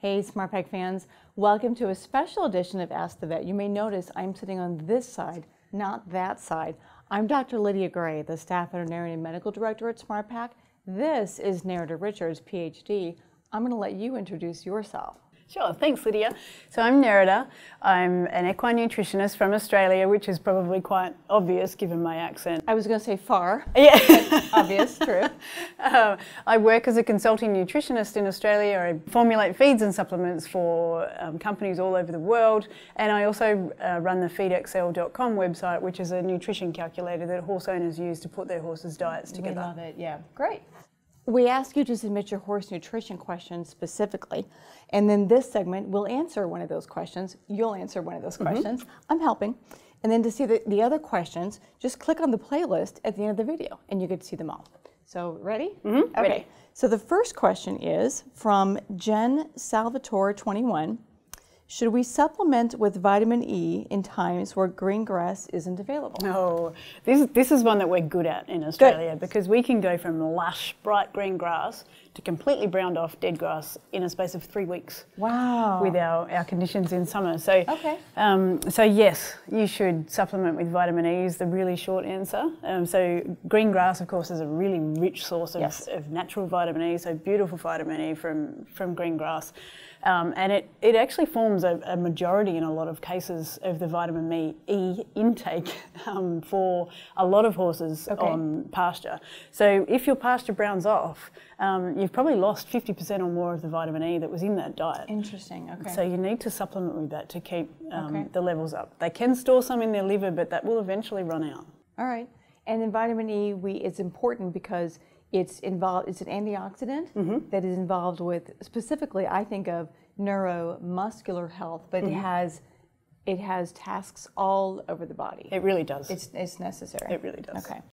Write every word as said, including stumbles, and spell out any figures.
Hey SmartPak fans, welcome to a special edition of Ask the Vet. You may notice I'm sitting on this side, not that side. I'm Doctor Lydia Gray, the staff veterinarian and medical director at SmartPak. This is Nerida Richards, P H D. I'm going to let you introduce yourself. Sure, thanks Lydia. So I'm Nerida. I'm an equine nutritionist from Australia, which is probably quite obvious given my accent. I was going to say far. Yeah. Obvious, true. Uh, I work as a consulting nutritionist in Australia. I formulate feeds and supplements for um, companies all over the world. And I also uh, run the feed X L dot com website, which is a nutrition calculator that horse owners use to put their horses' diets together. We love it, yeah. Great. We ask you to submit your horse nutrition questions specifically, and then this segment will answer one of those questions. You'll answer one of those Mm-hmm. questions. I'm helping. And then to see the, the other questions, just click on the playlist at the end of the video, and you get to see them all. So, ready? Mm-hmm. Okay. Ready. So the first question is from Jen Salvatore twenty-one. Should we supplement with vitamin E in times where green grass isn't available? Oh, this, this is one that we're good at in Australia good. because we can go from lush, bright green grass to completely browned off dead grass in a space of three weeks. Wow. With our, our conditions in summer. So, okay. um, so yes, you should supplement with vitamin E is the really short answer. Um, so green grass, of course, is a really rich source of, yes. of natural vitamin E, so beautiful vitamin E from, from green grass. Um, and it, it actually forms a, a majority in a lot of cases of the vitamin E intake um, for a lot of horses okay. on pasture. So if your pasture browns off, um, you've probably lost fifty percent or more of the vitamin E that was in that diet. Interesting, okay. So you need to supplement with that to keep um, okay. the levels up. They can store some in their liver, but that will eventually run out. All right. And then vitamin E, we, it's important because It's involved. It's an antioxidant mm-hmm. that is involved with, specifically, I think of neuromuscular health, but mm-hmm. it has, it has tasks all over the body. It really does. It's it's necessary. It really does. Okay.